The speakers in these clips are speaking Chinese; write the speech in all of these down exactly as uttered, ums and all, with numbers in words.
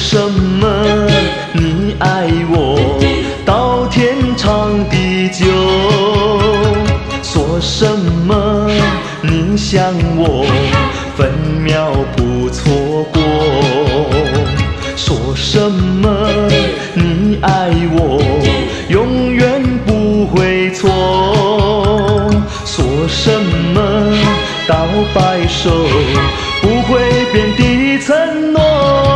什么你爱我到天长地久？说什么你想我分秒不错过？说什么你爱我永远不会错？说什么到白首不会变的承诺？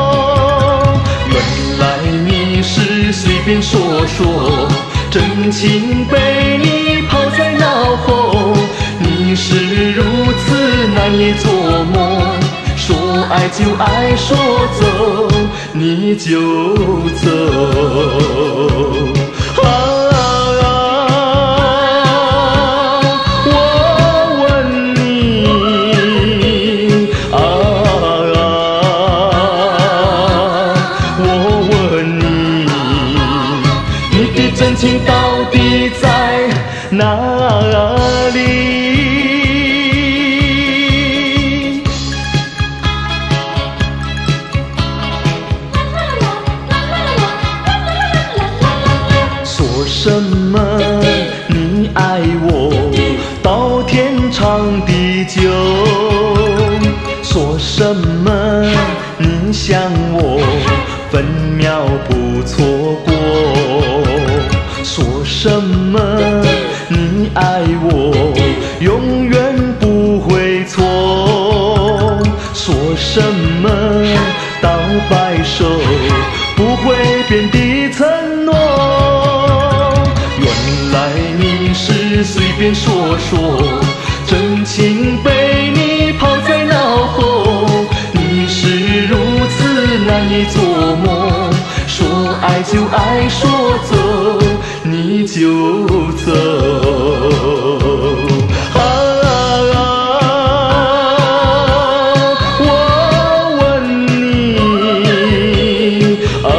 原来你是随便说说，真情被你抛在脑后。你是如此难以捉摸，说爱就爱，说走你就走。啊啊我问你，啊啊我问你，你的真情到底在哪里？说什么你爱我到天长地久？说什么你想我分秒不错过？说什么你爱我永远不会错？说什么到白首不会变的承诺？原来你是随便说说，真情被你抛在脑后。你是如此难以捉摸，说爱就爱，说走你就走。啊啊我问你，啊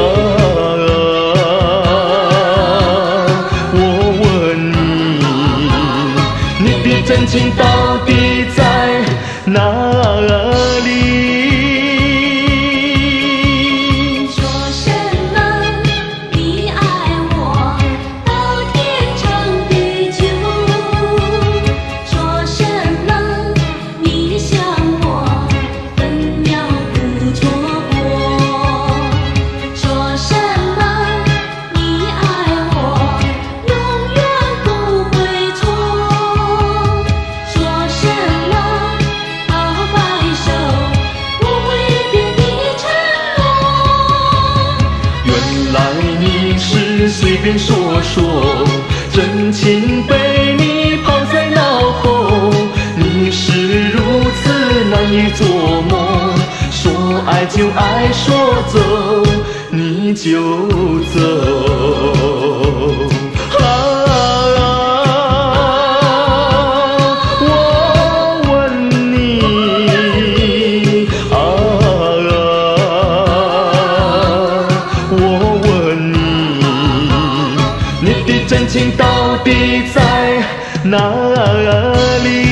真情到底在哪里？ 说什么你爱我到天长地久？说什么你想我分秒不错过？说什么你爱我永远不会错？随便说说，真情被你抛在脑后。你是如此难以捉摸，说爱就爱，说走你就走。真情到底在哪里？